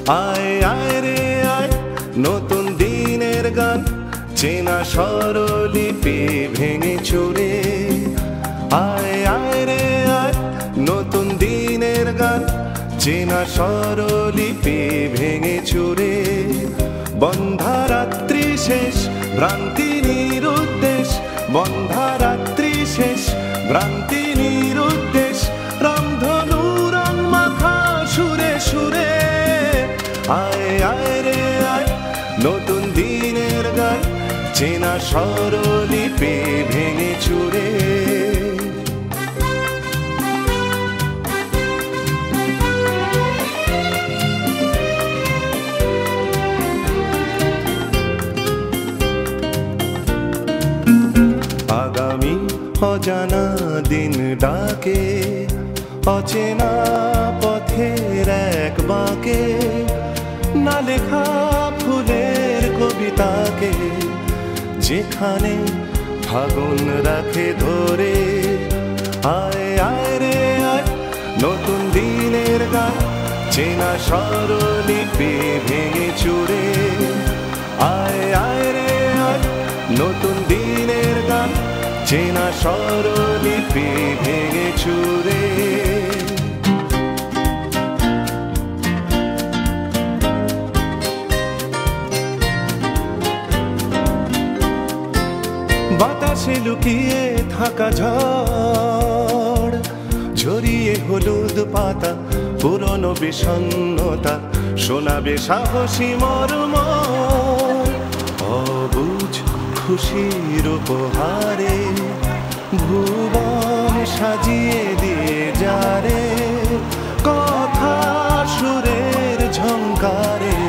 আয় আয় রে আয় নতুন দিনের গান, চেনা স্বরলিপি ভেঙে চুরে। আয় আয় রে আয় নতুন দিনের গান, চেনা স্বরলিপি ভেঙে চুরে। বন্ধা রাত্রি শেষ ভ্রান্তি নিরুদ্দেশ, বন্ধা রাত্রি শেষ ভ্রান্তি নিরুদ্দেশ। রামধনু রং মাখা সুরে সুরে। আয় আয় রে আয় নতুন দিনের গান, চেনা স্বরলিপি ভেঙে চুরে। আগামী অজানা দিন ডাকে, অচেনা পথের এক বাঁকে। না লেখা ফুলের কবিতাকে, যেখানে ফাগুন রাখে ধরে। আয় আয় রে আয় নতুন দিনের গান, চেনা স্বরলিপি ভেঙে চুরে। আয় আয় রে আয় নতুন দিনের গান, চেনা স্বরলিপি ভেঙে চুরে। বাতাসে লুকিয়ে থাকা ঝড়, ঝরিয়ে হলুদ পাতা, পুরনো বিষণ্ণতা শোনাবে সাহসী মর্ম। অবুঝ খুশির উপহারে ভুবন সাজিয়ে দিয়ে যারে। কথা সুরের ঝংকারে,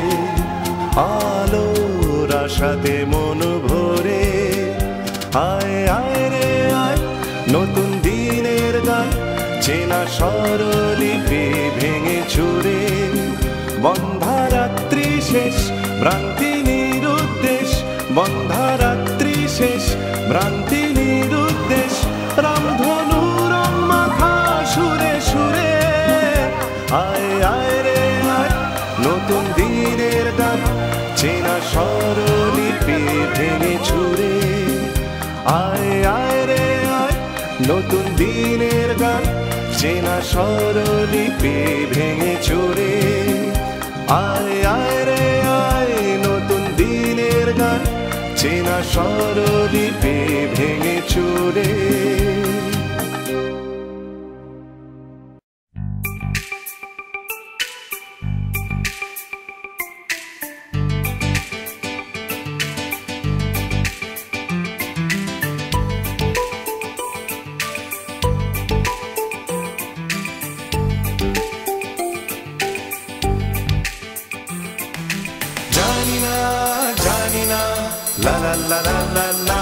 আলোর আশাতে মন ভরে। আয় আয় রে আয় নতুন দিনের গান, চেনা স্বরলিপি ভেঙে চুরে। বন্ধা রাত্রি শেষ ভ্রান্তি নিরুদ্দেশ, বন্ধা রাত্রি শেষ ভ্রান্তি নিরুদ্দেশ। রামধনু রং মাখা সুরে সুরে। আয় আয় রে আয় নতুন দিনের গান, চেনা স্বরলিপি ভেঙে চুরে। আয় আয় রে আয় নতুন দিনের গান, চেনা স্বরলিপি ভেঙে চুরে। আয় আয় রে আয় নতুন দিনের গান, চেনা স্বরলিপি ভেঙে চুরে। La la la la la la.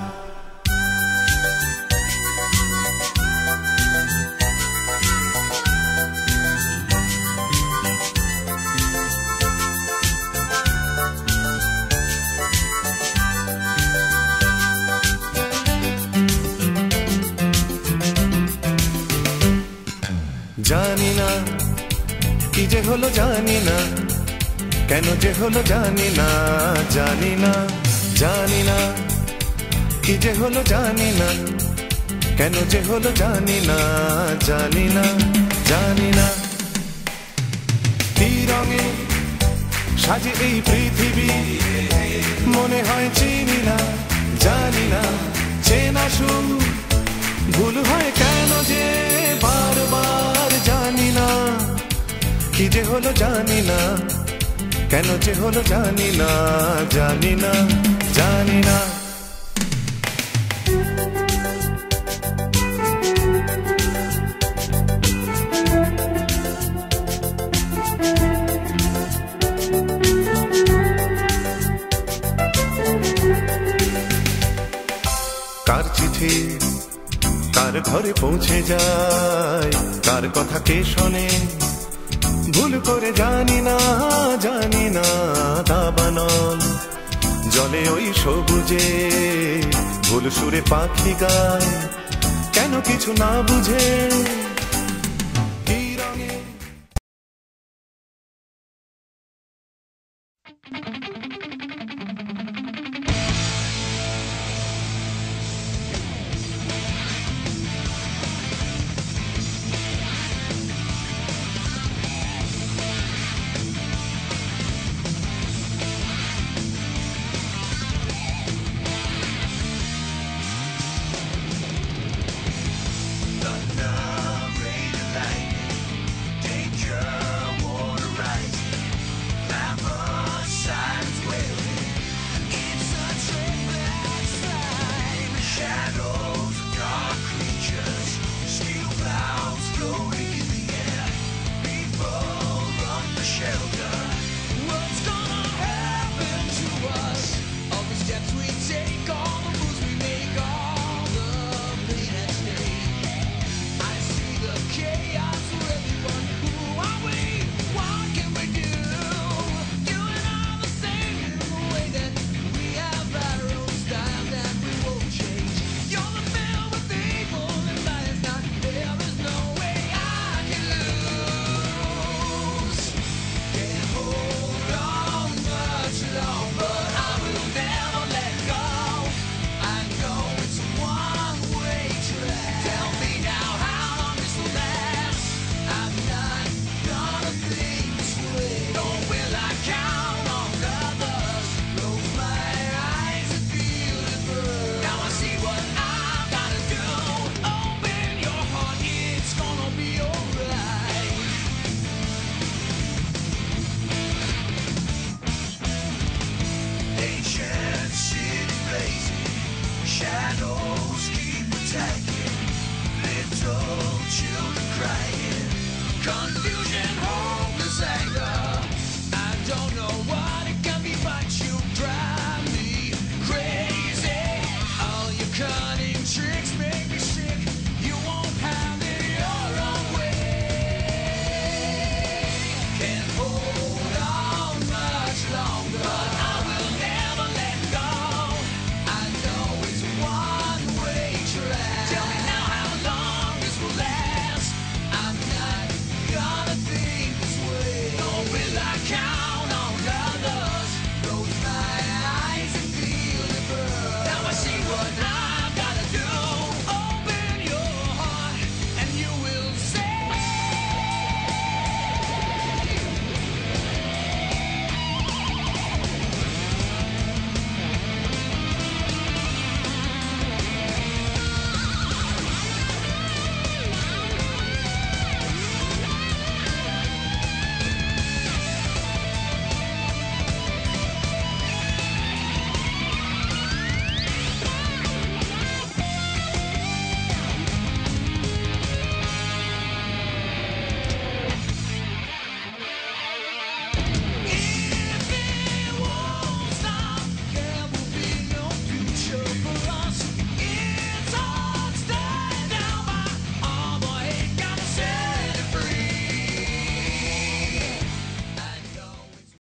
জানি না কি যে হলো, জানি না কেন যে হলো, জানি না জানি না। জানি না কি যে হলো, জানি না কেন যে হলো, জানি না জানি না জানি না। কি রঙে সাজে এই পৃথিবী, মনে হয় চিনি না, জানি না। চেনা সুর ভুল হয় কেন যে বারবার, জানি না কি যে হলো, জানি না কেন যে হলো, জানি না জানি না জানি না। কার চিঠি কার ঘরে পৌঁছে যায়, কার কথা কে শোনে, ভুল করে জানি না জানি না। দাবানল জলে ওই সবুজে ভুল সুরে পাখি গায়, কেন কিছু না বুঝে